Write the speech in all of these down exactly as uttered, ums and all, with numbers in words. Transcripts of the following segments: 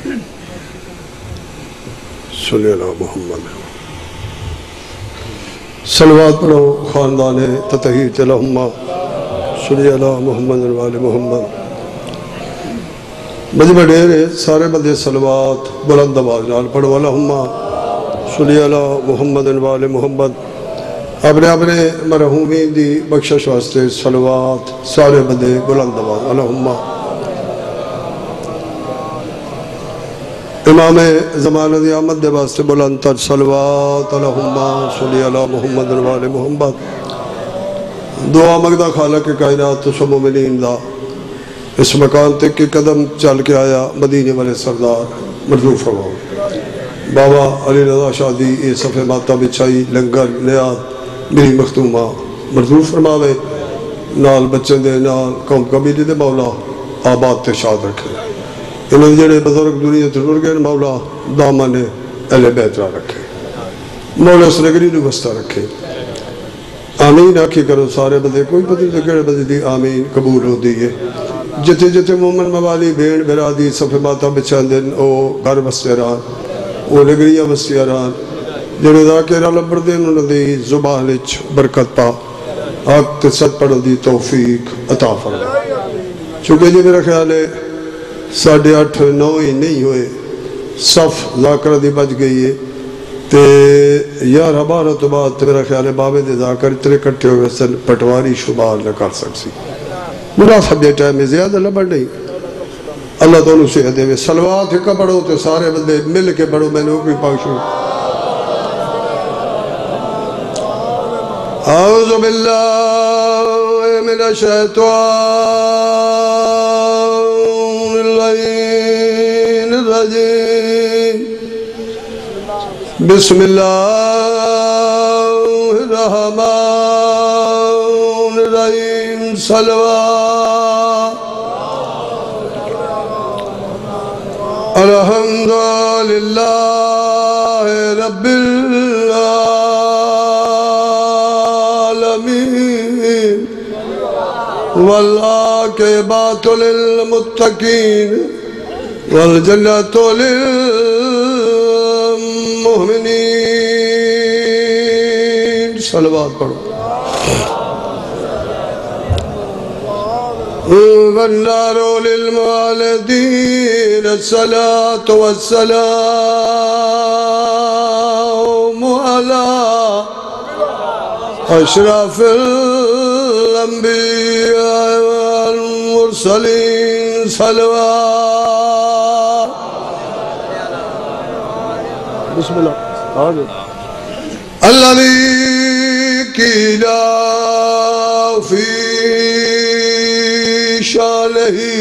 صلی اللہ محمد صلوات پڑھو خاندان تطہیر اللہم صلی اللہ محمد والے محمد مجمع ڈیرے سارے بندے صلوات بلند آواز نال پڑھو اللہم صلی اللہ محمد والے محمد اپنے اپنے مرحومین دی بخشش واسطے صلوات سارے بندے بلند آواز اللہم امام زمانہ دی آمد دے واسطے بلند تر صلوات اللہم صلی اللہ محمد والے محمد دعا مگدہ خالق کائنات تو سب مومنین دا اس مکان تک کے قدم چل کے آیا مدینے والے سردار مرضو فرماؤ بابا علی رضا شادی اے صفحہ ماتا بچائی لنگر نیاد میری مختومہ مرضو فرماوے نال بچن دے نال قوم قبیلی دے مولا آباد تے شاد رکھے انہوں نے جڑے بزرگ دنیا ترور گئے مولا دامن اہل بیت را رکھے مولا اس نگری نو بستہ رکھے آمین آکھی کرو سارے بندے کوئی پتہ نہیں بندے دی آمین قبول ہو دیئے جتے جتے مومن موالی بین برادی صفحہ ماتا بچان دن او گھر بستے رہا او نگریہ بستے رہا جڑے ذاکرہ لبر دن انہوں دی زبان لچ برکت پا آگ تصد پڑھ دی توفیق عطا فرما چونکہ جی میرا خیال ہے ساڑھے آٹھ نو ہی نہیں ہوئے صف ذاکرہ دی بچ گئی ہے تے یار ہمارا تو بات میرا خیال ہے بابے دے ذاکر اتنے کٹھے ہوئے سن پٹواری شمار نہ کر سکسی مناسب دے ٹائم میں زیادہ لبڑ نہیں اللہ تو انہوں سے دے ہوئے سلوات کا پڑھو تو سارے بندے مل کے پڑھو میں نے کوئی پاکشو اعوذ باللہ من الشیطان اللعین الرجیم بسم اللہ الرحمن الرحیم صلوات الحمدللہ رب العالمین والعاقبۃ للمتقین والجنۃ للمؤمنین صلوات پڑھو والنار للموالدین الصلاة والسلام علی اشرف الانبیاء والمرسلین صلوات بسم اللہ الذی قیلا فی شانہی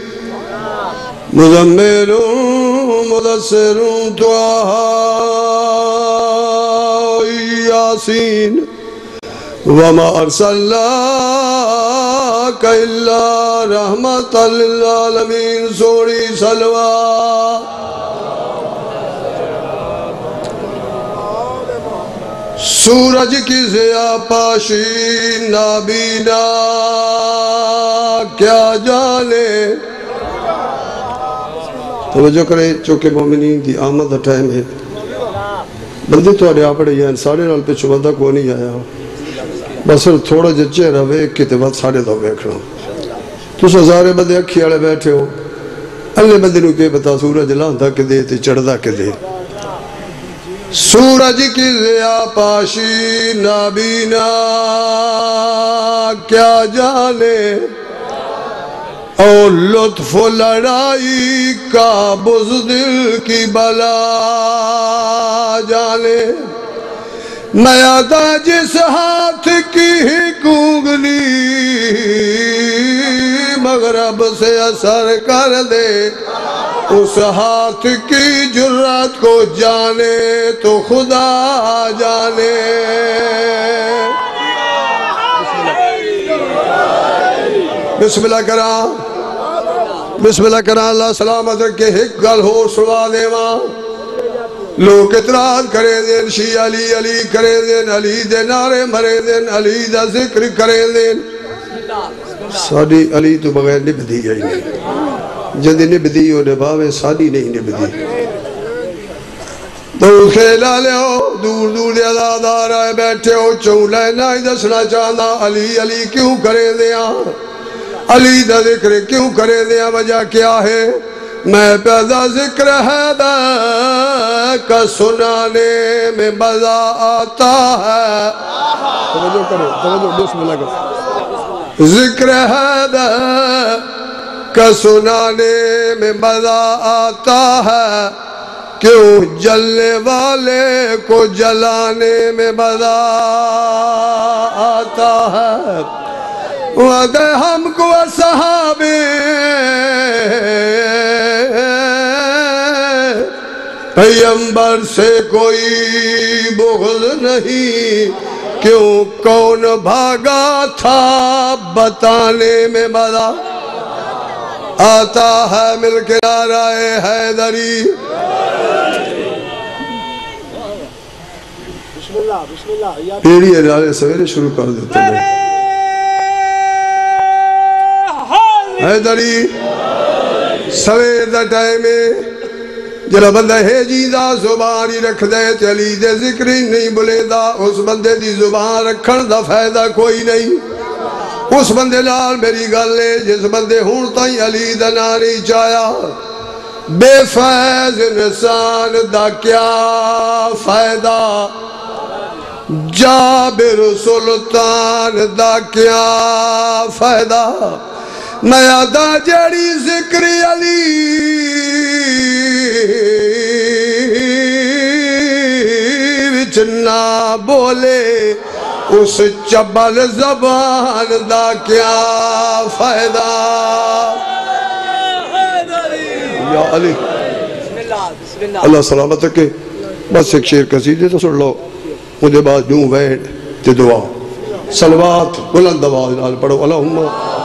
مزمل مدثر طٰہٰ یاسین وما ارسلناک الا رحمۃ للعالمین سوڑی صلوات سورج کی ضیاء پاشی نابینا کیا جانے توجہ کریں چونکہ مومنین دی آمد ٹائم ہے بندے تو آڑے آپڑے ہیں ساڑھے نال پہ چوبندہ کو نہیں آیا بس تھوڑا جا چہرہ ویک کی تے بعد ساڑھے دو بیکھنا تو سزارے بندے اکھی آڑے بیٹھے ہو اللہ بندے نو کہ بتا سورج لاندہ کے دے تے چڑھدہ کے دے سورج کی ضیاء پاشی نابینا کیا جانے اور لطف لڑائی کا بزدل کی بلا جانے میں آدھا جس ہاتھ کی ہی گونگلی مغرب سے اثر کر دے اس ہاتھ کی جرات کو جانے تو خدا جانے بسم اللہ کرا بسم اللہ کرا اللہ سلامت رکھے ایک گل ہو سوا دے ماں لوگ اطراز کرے دین شی علی علی کرے دین علی دے نعرے مرے دین علی دا ذکر کرے دین ساڑھی علی تو بغیر نہیں بدھی گئی نہیں جدی نبدی ہو نبھاوے ساری نہیں نبدی تو کھیلا لے ہو دور دور دے ازادار آئے بیٹھے ہو چون لینا ہی دسنا چاہنا علی علی کیوں کرے دیا علی دا ذکر کیوں کرے دیا وجہ کیا ہے میں پیدا ذکر حیدر کا سنانے میں مزہ آتا ہے توجہ کرے توجہ بسم اللہ کرے ذکر حیدر کا سنانے میں مزہ آتا ہے کیوں جلنے والے کو جلانے میں مزہ آتا ہے وعدے ہم کو صحابے پیغمبر سے کوئی بغض نہیں کیوں کون بھاگا تھا بتانے میں مزہ آتا ہے مل کے نعرہ حیدری پیڑی نعرے سویرے شروع کر دیتے ہیں حیدری سویر دا ٹائمے جڑا بندہ ہے جیدہ زبانی رکھ دے چلی دے ذکری نہیں بلے دا اس بندے دی زبان رکھن دا فائدہ کوئی نہیں اس بندے لال میری گل لے جس بندے ہون تائیں علی دا ناری چایا بے فیض انسان دا کیا فائدہ جابر سلطان دا کیا فائدہ نیا دا جڑی ذکر علی وچ نہ بولے اس چبل زبان دا کیا فائدہ یا علی اللہ سلامت رکھے بس ایک شیر قصیدے تو سن لو مجھے بعد یوں ویڈ تے دعا صلوات بلند آواز نال پڑھو اللہم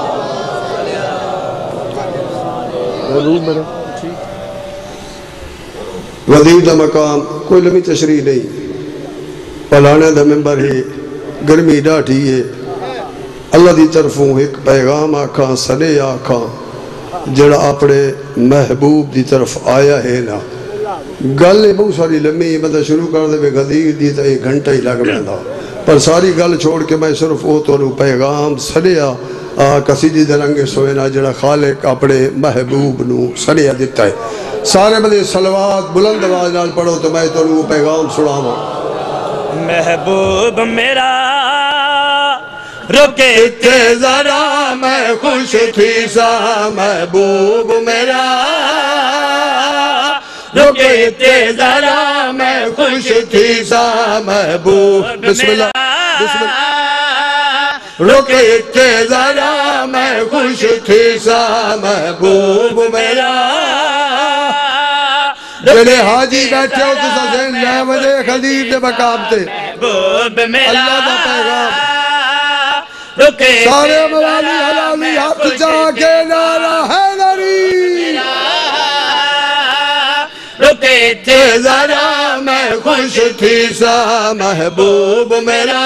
ودید مقام کوئی لمحی تشریح نہیں پلانے دا ممبر ہی گرمی ڈاٹھی ہے اللہ دی طرفوں ایک پیغام آکھاں سنے آکھاں جڑا اپنے محبوب دی طرف آیا ہے نا گل بہت ساری لمحی مطلب شروع کر دے میں غدیر دی تا ایک گھنٹہ ہی لگ میں دا پر ساری گل چھوڑ کے میں صرف او تو پیغام سنے آ قصیدی درنگے سوئنا جڑا خالق اپنے محبوب نو سنے دیتا ہے سارے بندے صلوات بلند آواز نال پڑھو تو میں تو نو پیغام سناواں محبوب میرا رکے تھے ذرا میں خوش تھی سا محبوب میرا رکے تھے ذرا میں خوش تھی سا محبوب بسم اللہ بسم اللہ رکے تھے ذرا میں خوش تھی سا محبوب میرا جڑے حاجی بیٹھے ہو تو سزین لے مجھے خدیر دے مقام تے اللہ دا پیغام سارے موالی حلالی ہاتھ جا کے نعرہ حیدری رکے تھے ذرا میں خوش تھی سا محبوب میرا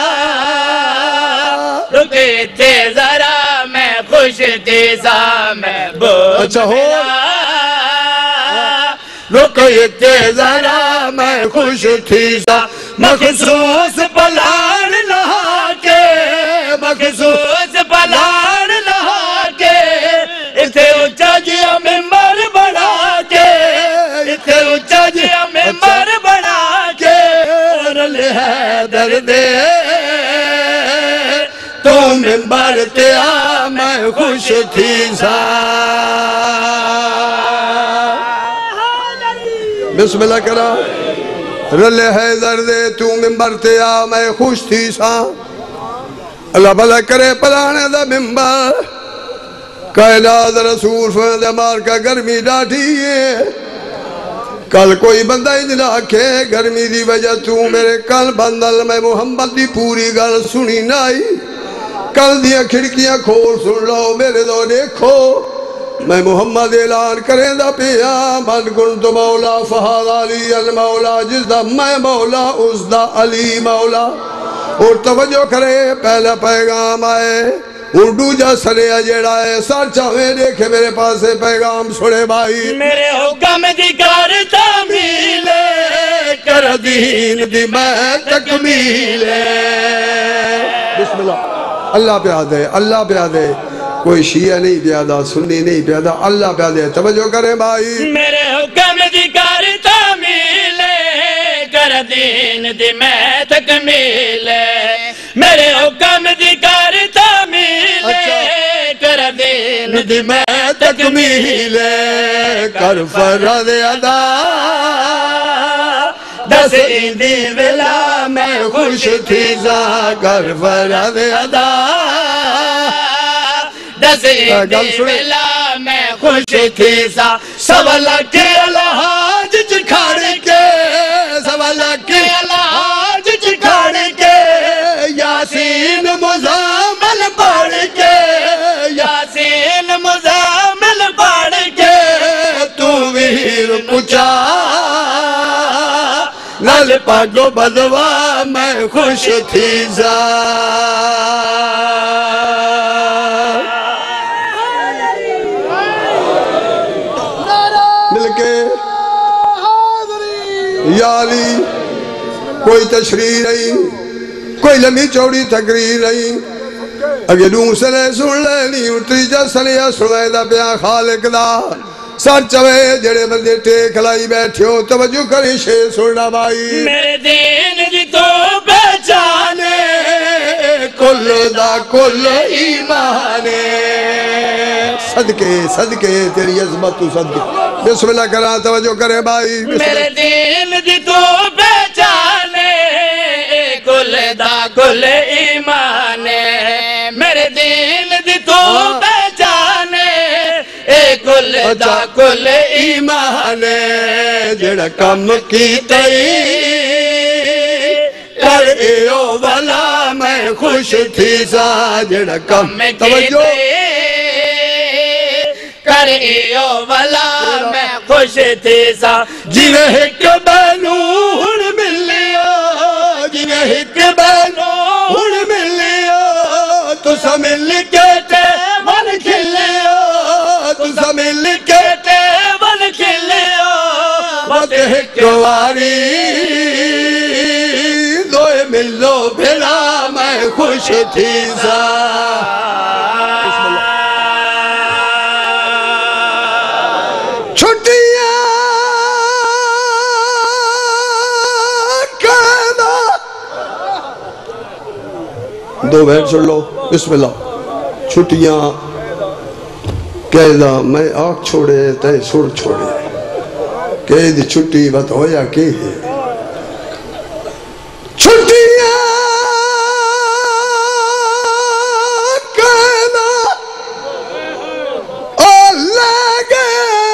رکے تھے ذرا میں خوش تھی سا محبوب میرا رکے تھے ذرا میں خوش تھی سا مخصوص پلان لہا کے مخصوص پلان لہا کے اسے اچھا جیا ممبر بڑھا کے اسے اچھا جیا ممبر بڑھا کے اور لے درد تو ممبر تے آ میں خوش تھی سا بسم اللہ کرا رلے حیدر دے تو ممبر تے آ میں خوش تھی سا اللہ بھلا کرے پلانے دا ممبر کائنات رسول فہد مار کا گرمی ڈاٹھی ہے کل کوئی بندہ اجنا کھے گرمی دی وجہ تو میرے کل بندل میں محمد دی پوری گل سنی نائی کل دیا کھڑکیاں کھول سن لو میرے دو دیکھو میں محمد اعلان کریں دا پیا من کنت مولا فہاد علی المولا جس دا میں مولا اس دا علی مولا اور توجہ کرے پہلا پیغام آئے اردو جا سریا جیڑا ہے سر چاہویں دیکھے میرے پاس سے پیغام سنے بھائی میرے حکم دی کر تعمیل کر دین دی میں تکمیل بسم اللہ اللہ پیادے اللہ پیادے کوئی شیعہ نہیں پیادا سنی نہیں پیادا اللہ پیادے توجہ کریں بھائی میرے حکم دی کر تعمیل کر دین دی میں تکمیل میرے حکم دی کر تعمیل کر دین دی میں تکمیل کر فرض ادا دس دی ویلا میں خوش تھی زا کر فرض ادا دس دی ویلا میں خوش تھی سا سوالا کے الہاج چکھاڑ کے سوالا کے الہاج چکھاڑ کے یاسین مزامل پڑھ کے یاسین مزامل پڑھ کے تو ویر پچا لال پاگو بدوا میں خوش تھی زا مل کے یالی کوئی تشریح نہیں کوئی لمحی چوڑی تقریر نہیں اگر دوں سنے سن لینی اتری جا سنیا سنوے دا پیا خالق دا سر چوے جڑے بندے ٹیک لائی بیٹھے ہو توجہ کری شے سننا بھائی میرے دین دی تو پہچانے کل دا کل ایمانے صدقے صدقے تیری عظمت تو صدقے بسم اللہ کرا توجہ کرے بھائی میرے دین دی تو پہچانے کل دا کل ایمانے میرے دین دی تو پہچانے کل دا کل ایمانے جڑا کم کی تئی کر ایو والا میں خوش تھی سا جڑا کم توجہ کر ایو والا میں خوش تھی سا جیوے ہک بینو ہن ملیا جیوے ہک بینو ہن ملیا تو سمل کے تے من کھلیا تو سمل کے تے من کھلیا بات ہک واری دوئے ملو بھلا میں خوش تھی سا چھٹیاں کہنا دو بہن سن لو بسم اللہ چھٹیاں کہنا میں آنکھ چھوڑے تے سر چھوڑے کہہ دی چھٹی بات ہویا کی ہے چھٹیاں کہنا اور لگے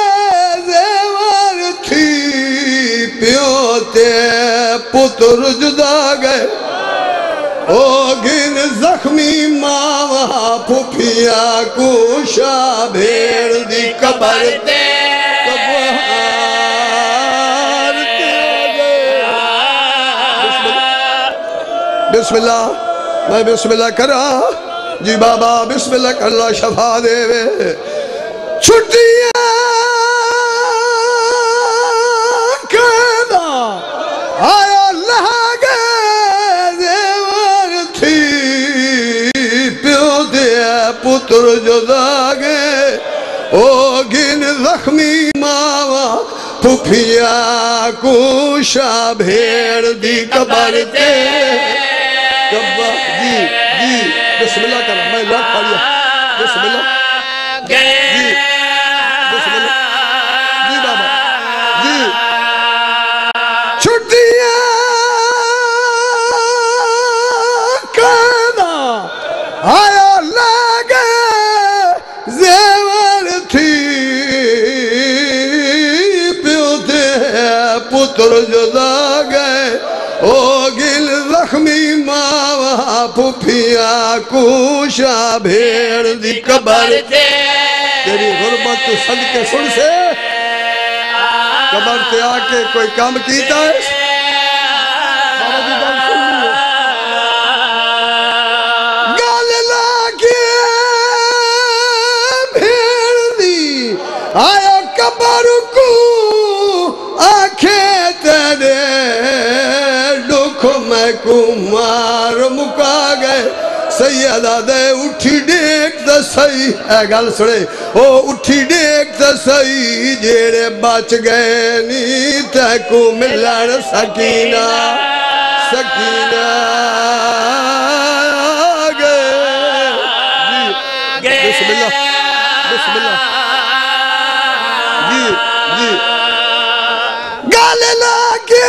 زیور تھی پیوتے پتر جدا گئے او گن زخمی ماں پھپیا کوشا بھیڑ دی قبر دے بسم اللہ میں بسم اللہ کرا جی بابا بسم اللہ کر اللہ شفا دے وے چھٹیاں کہنا آیا لگے زیور تھی پیو دیا پتر جدا گئے او گن زخمی ماں پھپیا کوشا بھیڑ دی قبر دے جی جی بسم اللہ کرنا میں لاکھ پڑھیا بسم اللہ جی بسم اللہ جی بابا جی چھٹیاں کہنا آیا لگے زیور تھی پیوتے پتر جدا گئے او گل زخمی ماں پھپیا کوشا بھیڑ دی قبر دے تیری غربت صدقے سن سے قبر تے آکے کوئی کام کیتا ہے گال لاکے قبر کو آنکھیں تیرے دکھ میں کمار مکا گئے سیدہ دے اٹھی ڈیک دا سئی اے گل سڑے او اٹھی ڈیک دا سئی جیڑے بچ گئے نی تے کو ملن سکینہ سکینہ گئے جی بسم اللہ بسم اللہ جی جی گل لاگے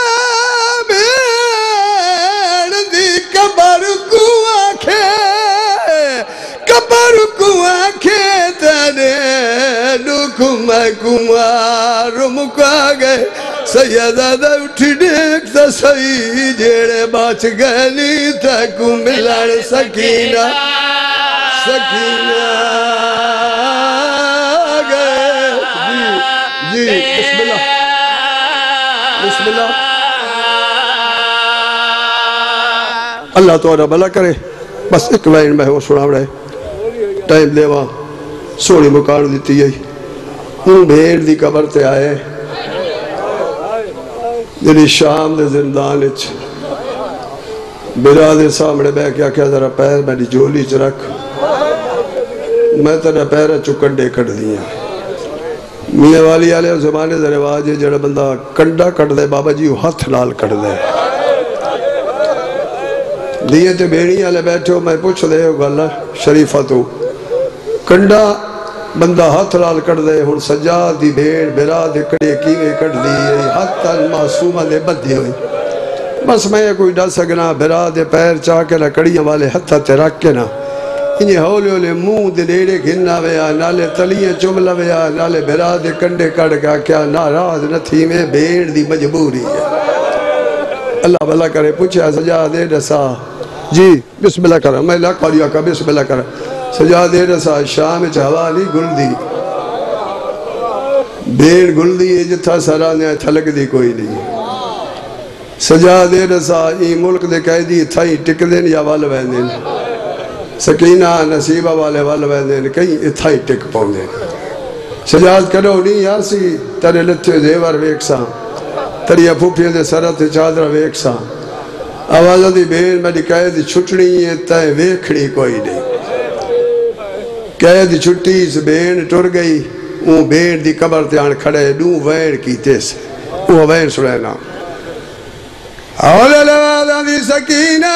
بھیڑ دی قبر کو آنکھیں قبر کو آنکھیں تیرے دکھ میں کمار مکا گئے سیدہ دے اٹھی ڈیک دا سئی جیڑے بچ گئے نی تے کو ملن سکینہ سکینہ گئے جی جی بسم اللہ بسم اللہ اللہ تو بھلا کرے بس ایک لائن میں وہ سنا رہے ٹائم دے وہاں سوڑی مکان دیتی ہے ہوں بھیڑ دی قبر تے آئے دلی شام دے زندان اچھ برا دے سامنے بے کیا کیا ذرا پیر میں دی جولی چ رکھ میں تیرے پیر چکن دے کٹ دیا میاں والی آلے زمانے دے رواج ہے جڑا بندہ کنڈا کٹ دے بابا جی ہاتھ نال کٹ دے دیئے تے بیڑی آلے بیٹھے ہو میں پوچھ دے ہو گالا شریفہ تو کنڈا بندہ ہاتھ نال کٹ دے ہن سجاد دی بھیڑ برا دے کڑے کیویں کٹ دی ہاتھ تن معصومہ دے بدھی ہوئی بس میں کوئی ڈا سکنا برا دے پیر چاہ کے لکڑیاں والے ہتھا تے رکھ کے نا انہیں ہولے ہولے منہ دے نیڑے گھننا ویا نالے تلیاں چملا ویا نالے برا دے کنڈے کڑ گا کیا ناراض نہ تھی میں بھیڑ دی مجبوری ہے اللہ بھلا کرے پوچھا سجا دے رسا جی بسم اللہ کرا میں لاکھ پاریا کا بسم اللہ کرا سجا دے رسا شام چہوالی گل دی بھیڑ گل دی جتھا سرانے تھلک دی کوئی نہیں سجا دے رسا ای ملک دے قیدی تھائی ٹک دین یا وال ویندین سکینہ نصیبہ والے وال ویندین کہیں اتھائی ٹک پاؤں دین سجاد کرو نہیں یاسی ترے لتھے زیور ویک سا تری اپوپیاں دے سرت چادر ویک سا آوازہ دی بھیڑ میں دی قید چھٹنی ہے تائیں ویکھڑی کوئی نہیں قید چھٹی اس بھیڑ ٹر گئی اون بھیڑ دی قبر تیان کھڑے دوں وین کی تیس وہ وین سڑینا اولے لوازہ دی سکینہ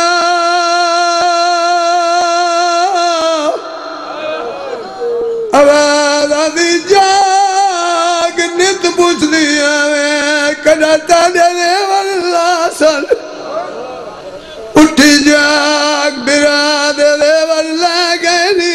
آوازہ دی جاگ نت پوچھ دیا میں کڑاتا دے دے واللہ سن اٹھی جاگ برا دے دے واللہ گینی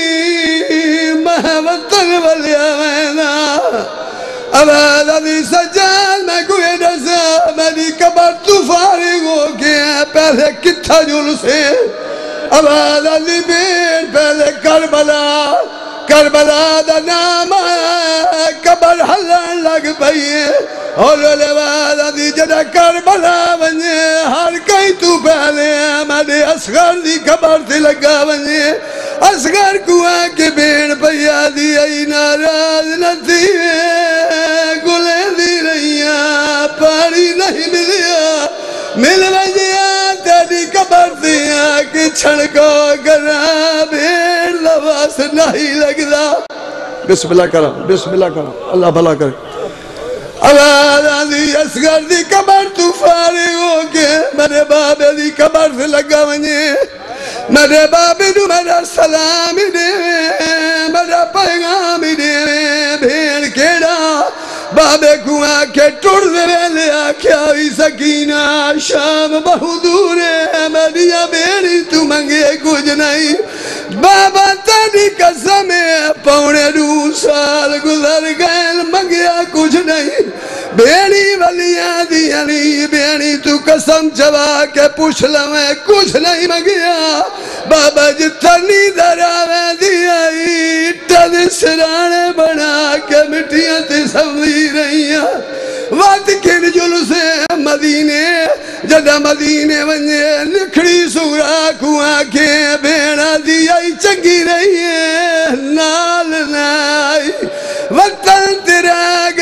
محوطن والیا وینا آوازہ دی سجاد میں کوئی ڈسا میری قبر تو فارغ ہو گیا پہلے کتھا جل سے آوازہ دی بھیڑ پہلے کربلا کربلا دا نام آیا قبر حلان لگ پئیے ہولو لوازہ دی جڑا کربلا ونجے ہر کئی تو پہلے میرے اصغر دی قبر تھی لگا ونجے اصغر کو آکے بھیڑ پیا دی ای ناراض نہ تھی گلے دی رہیاں پاری نہیں ملیا مل وجیا تیری قبر تھی آکے چھڑکو گرا بھیڑ لواس نہیں لگدا بسم اللہ کرم بسم اللہ کرم اللہ بھلا کرے آوازہ دی اصغر دی قبر تو فارغ ہو کے میرے بابے دی قبر سے لگا ونجے میرے بابے نو میرا سلام دے میرا پیغام دے بھیڑ کیڑا بابے کو آکے ٹوڑ دے ویلے آکھیا ہوئی سکینہ شام بہو دور ہے میری بیڑی تو منگے کچھ نہیں بابا تیری قسم ہے پونے دو سال گزر گئے منگیا کچھ نہیں بیڑی ولیاں دیا نہیں بیڑی تو قسم چوا کے پوچھ لویں کچھ نہیں منگیا بابا جتنی دراوے دیا ایٹا دے سرانے بنا کے مٹیاں تے سمجھی رہیاں وقت کن جلسے مدینے جدہ مدینے ونجے لکھڑی سورا کو آنکھیں بیڑا دیا ہی چنگی رہی ہے نال نائی وطن تیرا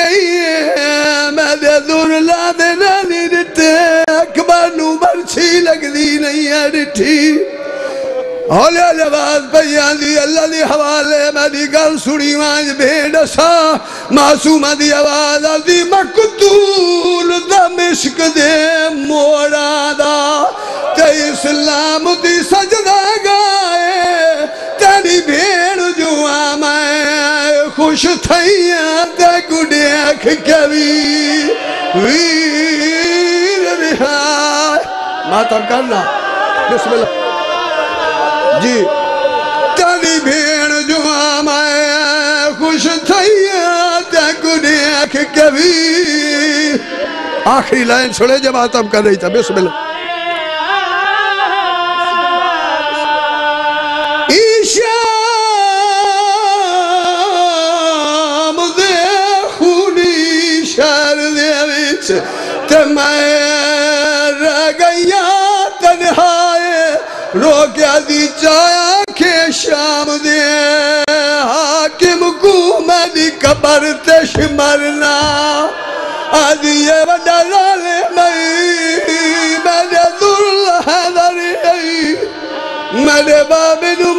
ہولے آواز پیان دی اللہ دی حوالے میں دی گل سڑی وانج بھیڑ سا معصومہ دی آواز دی مقتول دمشق دے موڑا دا تے اسلام دی سجدہ گائے تیری بھیڑ جو آمائے خوش تھائیاں تے گڑے اکھ کبھی ویر رہائے ماتم کرنا بسم اللہ جی تیری بھیڑ جو آمائے خوش تھائیاں تے گڑے اکھ کبھی آخری لائن چھوڑے جب ماتم کر رہی تھا بسم اللہ تے میں رہ گیا تنہائے روکیا دی چایا کے شام دے حاکم کو میں دی قبر تش مرنا آدھیے وڈا لالے میں میں نے ذل حیدر میں نے باب نو